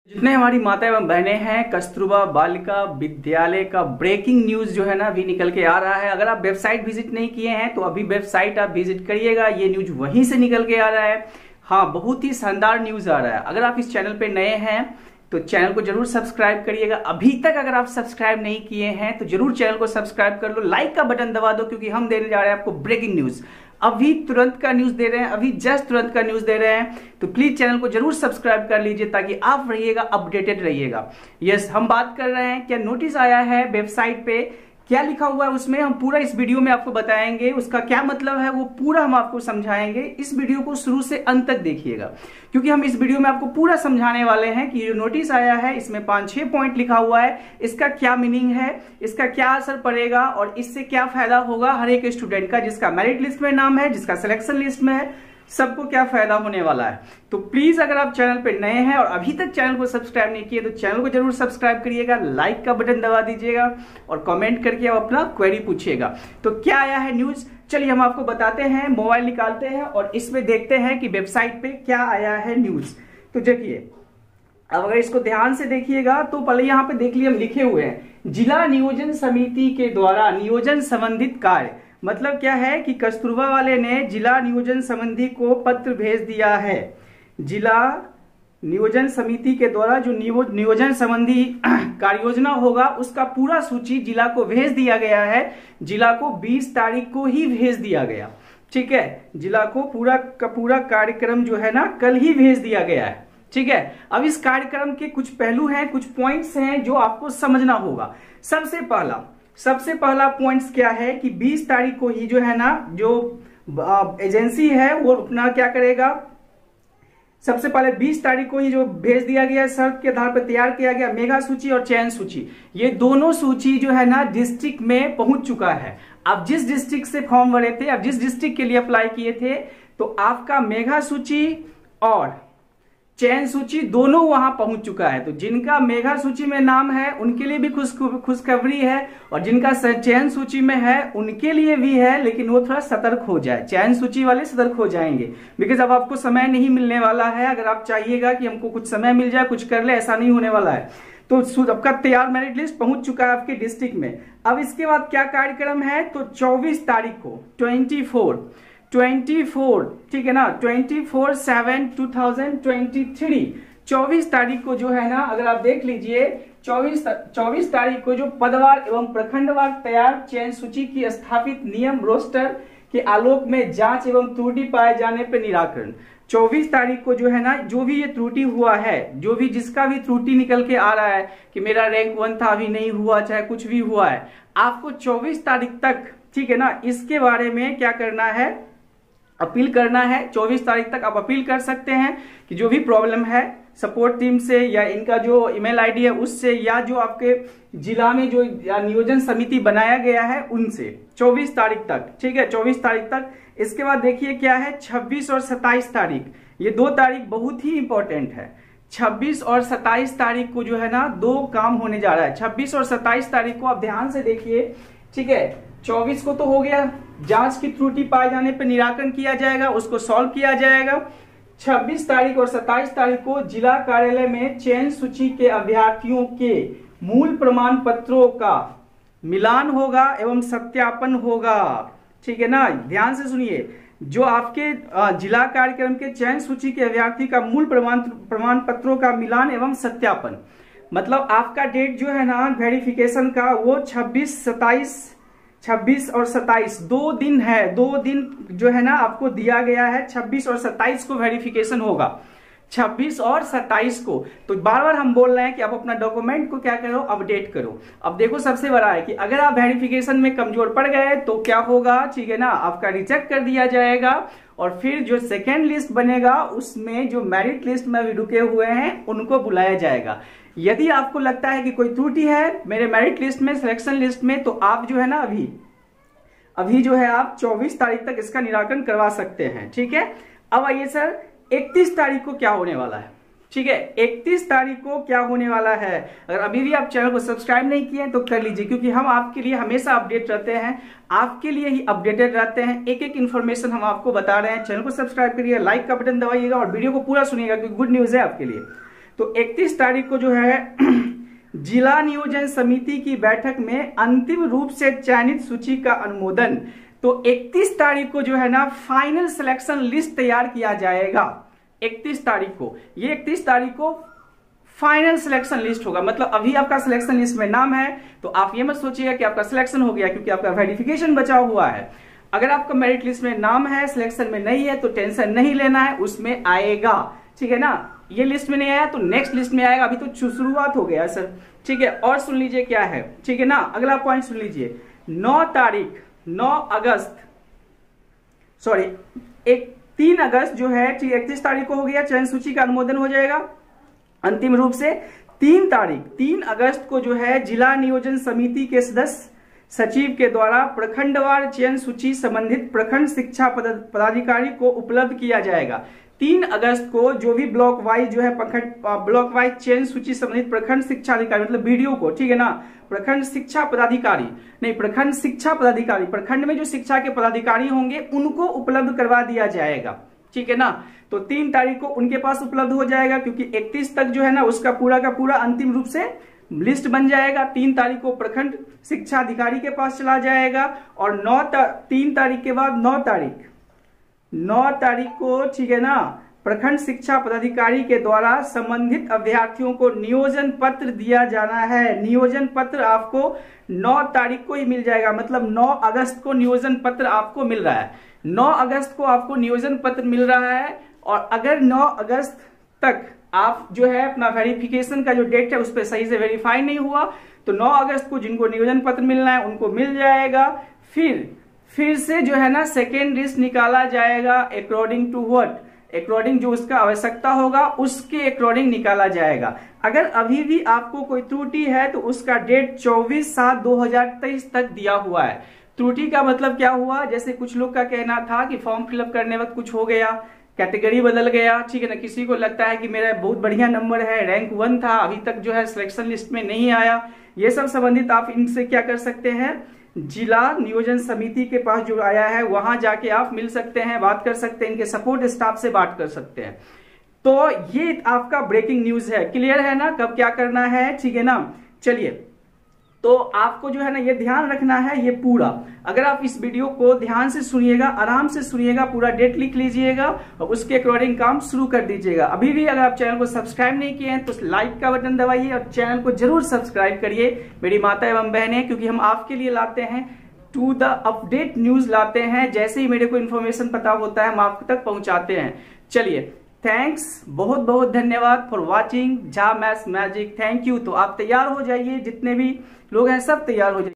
जितने हमारी माता एवं बहनें हैं, कस्तूरबा बालिका विद्यालय का ब्रेकिंग न्यूज जो है ना अभी निकल के आ रहा है। अगर आप वेबसाइट विजिट नहीं किए हैं तो अभी वेबसाइट आप विजिट करिएगा, ये न्यूज वहीं से निकल के आ रहा है। हाँ, बहुत ही शानदार न्यूज आ रहा है। अगर आप इस चैनल पे नए हैं तो चैनल को जरूर सब्सक्राइब करिएगा। अभी तक अगर आप सब्सक्राइब नहीं किए हैं तो जरूर चैनल को सब्सक्राइब कर लो, लाइक का बटन दबा दो, क्योंकि हम देने जा रहे हैं आपको ब्रेकिंग न्यूज। अभी तुरंत का न्यूज दे रहे हैं, अभी जस्ट तुरंत का न्यूज दे रहे हैं। तो प्लीज चैनल को जरूर सब्सक्राइब कर लीजिए ताकि आप रहिएगा, अपडेटेड रहिएगा। यस, हम बात कर रहे हैं क्या नोटिस आया है वेबसाइट पे, क्या लिखा हुआ है उसमें, हम पूरा इस वीडियो में आपको बताएंगे। उसका क्या मतलब है वो पूरा हम आपको समझाएंगे। इस वीडियो को शुरू से अंत तक देखिएगा, क्योंकि हम इस वीडियो में आपको पूरा समझाने वाले हैं कि जो नोटिस आया है इसमें 5-6 पॉइंट लिखा हुआ है, इसका क्या मीनिंग है, इसका क्या असर पड़ेगा और इससे क्या फायदा होगा हर एक स्टूडेंट का, जिसका मेरिट लिस्ट में नाम है, जिसका सिलेक्शन लिस्ट में है, सबको क्या फायदा होने वाला है। तो प्लीज अगर आप चैनल पे नए हैं और अभी तक चैनल को सब्सक्राइब नहीं किए तो चैनल को जरूर सब्सक्राइब करिएगा, लाइक का बटन दबा दीजिएगा और कमेंट करके आप अपना क्वेरी पूछिएगा। तो क्या आया है न्यूज, चलिए हम आपको बताते हैं। मोबाइल निकालते हैं और इसमें देखते हैं कि वेबसाइट पे क्या आया है न्यूज। तो देखिए, अब अगर इसको ध्यान से देखिएगा तो पहले यहाँ पे देख लिए हम लिखे हुए हैं जिला नियोजन समिति के द्वारा नियोजन संबंधित कार्य। मतलब क्या है कि कस्तूरबा वाले ने जिला नियोजन समिति को पत्र भेज दिया है। जिला नियोजन समिति के द्वारा जो नियोजन संबंधी कार्य योजना होगा उसका पूरा सूची जिला को भेज दिया गया है। जिला को 20 तारीख को ही भेज दिया गया, ठीक है। जिला को पूरा का पूरा कार्यक्रम जो है ना कल ही भेज दिया गया है, ठीक है। अब इस कार्यक्रम के कुछ पहलू हैं, कुछ पॉइंट्स हैं जो आपको समझना होगा। सबसे पहला पॉइंट्स क्या है कि 20 तारीख को ही जो है ना जो एजेंसी है वो अपना क्या करेगा, सबसे पहले 20 तारीख को ही जो भेज दिया गया शर्त के आधार पर तैयार किया गया मेगा सूची और चयन सूची, ये दोनों सूची जो है ना डिस्ट्रिक्ट में पहुंच चुका है। आप जिस डिस्ट्रिक्ट से फॉर्म भरे थे, आप जिस डिस्ट्रिक्ट के लिए अप्लाई किए थे, तो आपका मेगा सूची और चयन सूची दोनों वहां पहुंच चुका है। तो जिनका मेगा सूची में नाम है उनके लिए भी खुशखबरी है और जिनका चयन सूची में है उनके लिए भी है, लेकिन वो थोड़ा सतर्क हो जाए। चयन सूची वाले सतर्क हो जाएंगे, बिकॉज अब आपको समय नहीं मिलने वाला है। अगर आप चाहिएगा कि हमको कुछ समय मिल जाए, कुछ कर ले, ऐसा नहीं होने वाला है। तो आपका तैयार मेरिट लिस्ट पहुंच चुका है आपके डिस्ट्रिक्ट में। अब इसके बाद क्या कार्यक्रम है, तो 24 तारीख को 24, ठीक है ना, 24/7/2023 24 तारीख को जो है ना, अगर आप देख लीजिए 24 तारीख को जो पदवार एवं प्रखंडवार तैयार चयन सूची की स्थापित नियम रोस्टर के आलोक में जांच एवं त्रुटि पाए जाने पर निराकरण। 24 तारीख को जो है ना जो भी ये त्रुटि हुआ है, जो भी जिसका भी त्रुटि निकल के आ रहा है कि मेरा रैंक 1 था अभी नहीं हुआ, चाहे कुछ भी हुआ है, आपको 24 तारीख तक, ठीक है ना, इसके बारे में क्या करना है, अपील करना है। 24 तारीख तक आप अपील कर सकते हैं कि जो भी प्रॉब्लम है सपोर्ट टीम से या इनका जो ईमेल आईडी है उससे, या जो आपके जिला में जो नियोजन समिति बनाया गया है उनसे, 24 तारीख तक, ठीक है, 24 तारीख तक। इसके बाद देखिए क्या है 26 और 27 तारीख, ये 2 तारीख बहुत ही इंपॉर्टेंट है। 26 और 27 तारीख को जो है ना 2 काम होने जा रहा है। 26 और 27 तारीख को आप ध्यान से देखिए, ठीक है। 24 को तो हो गया, जांच की त्रुटि पाए जाने पर निराकरण किया जाएगा, उसको सॉल्व किया जाएगा। 26 तारीख और 27 तारीख को जिला कार्यालय में चयन सूची के अभ्यर्थियों के मूल प्रमाण पत्रों का मिलान होगा एवं सत्यापन होगा, ठीक है ना। ध्यान से सुनिए, जो आपके जिला कार्यक्रम के चयन सूची के अभ्यर्थी का मूल प्रमाण पत्रों का मिलान एवं सत्यापन, मतलब आपका डेट जो है ना वेरिफिकेशन का वो 26 और 27 2 दिन है। 2 दिन जो है ना आपको दिया गया है, 26 और 27 को वेरिफिकेशन होगा, 26 और 27 को। तो बार बार हम बोल रहे हैं कि आप अपना डॉक्यूमेंट को क्या करो, अपडेट करो। अब देखो सबसे बड़ा है कि अगर आप वेरिफिकेशन में कमजोर पड़ गए तो क्या होगा, ठीक है ना, आपका रिजेक्ट कर दिया जाएगा और फिर जो सेकेंड लिस्ट बनेगा उसमें जो मेरिट लिस्ट में भी रुके हुए हैं उनको बुलाया जाएगा। यदि आपको लगता है कि कोई त्रुटि है मेरे मेरिट लिस्ट में, सिलेक्शन लिस्ट में, तो आप जो है ना अभी जो है आप 24 तारीख तक इसका निराकरण करवा सकते हैं, ठीक है। अब आइए सर 31 तारीख को क्या होने वाला है, ठीक है। 31 तारीख को क्या होने वाला है, अगर अभी भी आप चैनल को सब्सक्राइब नहीं किए तो कर लीजिए, क्योंकि हम आपके लिए हमेशा अपडेट रहते हैं, आपके लिए ही अपडेटेड रहते हैं। एक एक इन्फॉर्मेशन हम आपको बता रहे हैं। चैनल को सब्सक्राइब करिए, लाइक का बटन दबाइएगा और वीडियो को पूरा सुनिएगा क्योंकि गुड न्यूज है आपके लिए। तो 31 तारीख को जो है जिला नियोजन समिति की बैठक में अंतिम रूप से चयनित सूची का अनुमोदन। तो 31 तारीख को जो है ना फाइनल सिलेक्शन लिस्ट तैयार किया जाएगा। 31 तारीख को, ये 31 तारीख को फाइनल सिलेक्शन लिस्ट होगा। मतलब अभी आपका सिलेक्शन लिस्ट में नाम है तो आप ये मत सोचिएगा कि आपका सिलेक्शन हो गया, क्योंकि आपका वेरिफिकेशन बचा हुआ है। अगर आपका मेरिट लिस्ट में नाम है, सिलेक्शन में नहीं है, तो टेंशन नहीं लेना है, उसमें आएगा, ठीक है ना। ये लिस्ट में नहीं आया तो नेक्स्ट लिस्ट में आएगा, अभी तो शुरुआत हो गया सर, ठीक है। और सुन लीजिए क्या है, ठीक है ना, अगला पॉइंट सुन लीजिए। 3 अगस्त जो है, 31 तारीख को हो गया, चयन सूची का अनुमोदन हो जाएगा अंतिम रूप से। 3 अगस्त को जो है जिला नियोजन समिति के सदस्य सचिव के द्वारा प्रखंडवार चयन सूची संबंधित प्रखंड शिक्षा पदाधिकारी को उपलब्ध किया जाएगा। 3 अगस्त को जो भी ब्लॉक वाइज जो है ब्लॉक वाइज चयन सूची संबंधित प्रखंड शिक्षा अधिकारी, मतलब बीडीओ को, ठीक है ना, प्रखंड शिक्षा पदाधिकारी नहीं, प्रखंड शिक्षा पदाधिकारी, प्रखंड में जो शिक्षा के पदाधिकारी होंगे उनको उपलब्ध करवा दिया जाएगा, ठीक है ना। तो 3 तारीख को उनके पास उपलब्ध हो जाएगा, क्योंकि 31 तक जो है ना उसका पूरा का पूरा अंतिम रूप से लिस्ट बन जाएगा। 3 तारीख को प्रखंड शिक्षा अधिकारी के पास चला जाएगा और 3 तारीख के बाद 9 तारीख को, ठीक है ना, प्रखंड शिक्षा पदाधिकारी के द्वारा संबंधित अभ्यर्थियों को नियोजन पत्र दिया जाना है। नियोजन पत्र आपको 9 तारीख को ही मिल जाएगा, मतलब 9 अगस्त को नियोजन पत्र आपको मिल रहा है। 9 अगस्त को आपको नियोजन पत्र मिल रहा है, और अगर 9 अगस्त तक आप जो है अपना वेरिफिकेशन का जो डेट है उस पर सही से वेरीफाई नहीं हुआ तो 9 अगस्त को जिनको नियोजन पत्र मिलना है उनको मिल जाएगा। फिर से जो है ना सेकेंड लिस्ट निकाला जाएगा अकॉर्डिंग टू व्हाट, अकॉर्डिंग जो उसका आवश्यकता होगा उसके अकॉर्डिंग निकाला जाएगा। अगर अभी भी आपको कोई त्रुटि है तो उसका डेट 24/7/2023 तक दिया हुआ है। त्रुटि का मतलब क्या हुआ, जैसे कुछ लोग का कहना था कि फॉर्म फिलअप करने वक्त कुछ हो गया, कैटेगरी बदल गया, ठीक है ना, किसी को लगता है कि मेरा बहुत बढ़िया नंबर है, रैंक 1 था, अभी तक जो है सिलेक्शन लिस्ट में नहीं आया, ये सब संबंधित आप इनसे क्या कर सकते हैं, जिला नियोजन समिति के पास जो आया है वहां जाके आप मिल सकते हैं, बात कर सकते हैं, इनके सपोर्ट स्टाफ से बात कर सकते हैं। तो ये आपका ब्रेकिंग न्यूज है, क्लियर है ना, कब क्या करना है, ठीक है ना। चलिए, तो आपको जो है ना ये ध्यान रखना है, ये पूरा अगर आप इस वीडियो को ध्यान से सुनिएगा, आराम से सुनिएगा, पूरा डेट लिख लीजिएगा और उसके अकॉर्डिंग काम शुरू कर दीजिएगा। अभी भी अगर आप चैनल को सब्सक्राइब नहीं किए हैं तो लाइक का बटन दबाइए और चैनल को जरूर सब्सक्राइब करिए मेरी माता एवं बहनें, क्योंकि हम आपके लिए लाते हैं टू द अपडेट न्यूज लाते हैं। जैसे ही मेरे को इन्फॉर्मेशन पता होता है हम आप तक पहुंचाते हैं। चलिए, थैंक्स, बहुत बहुत धन्यवाद for watching Jha maths magic, thank you. तो आप तैयार हो जाइए, जितने भी लोग हैं सब तैयार हो जाइए।